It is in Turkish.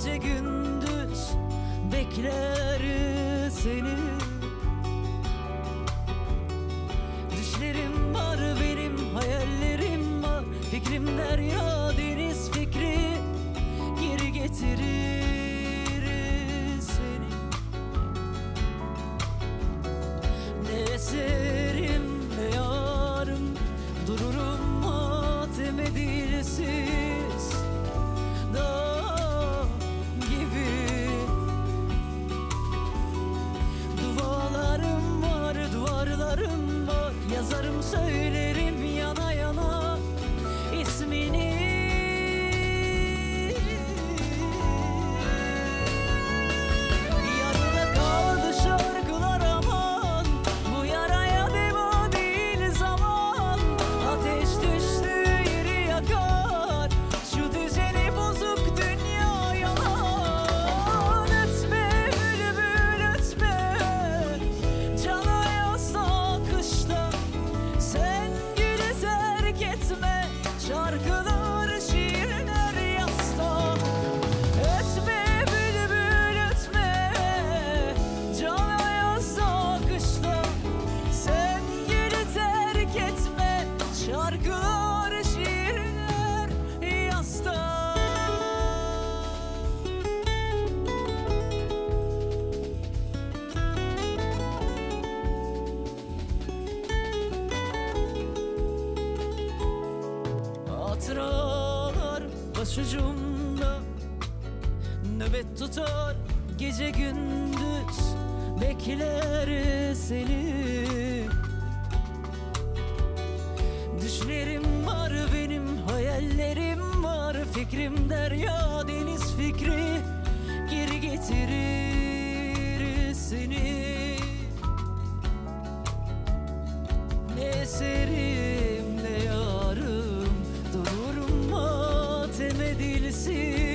gece gündüz bekler seni. Düşlerim var benim, hayallerim var, fikrim derya deniz fikri geri getirir seni. Ne eserim ne yarım, dururum matem edilsiz dağ gibi. Duvarlarım var, duvarlarım var, yazarım söylerim yana yana ismini. Yarıda kaldı şarkılar aman, bu yaraya deva değil zaman. Ateş düştü yeri yakar, şu düzeni bozuk dünya yalan. Ötme bülbül ötme, cana yazsa kışta, sen gülü terk etme, şarkılar şiirler yasta. Ötme bülbül ötme, cana yazsa kışta, sen gülü terk etme, şarkılar şiirler yasta. Hatıralar başucumda nöbet tutar gece gündüz bekler seni. Düşlerim var benim, hayallerim var, fikrim derya deniz fikri geri getirir seni. Ne eserim ne yarım, dururum matem edilsiz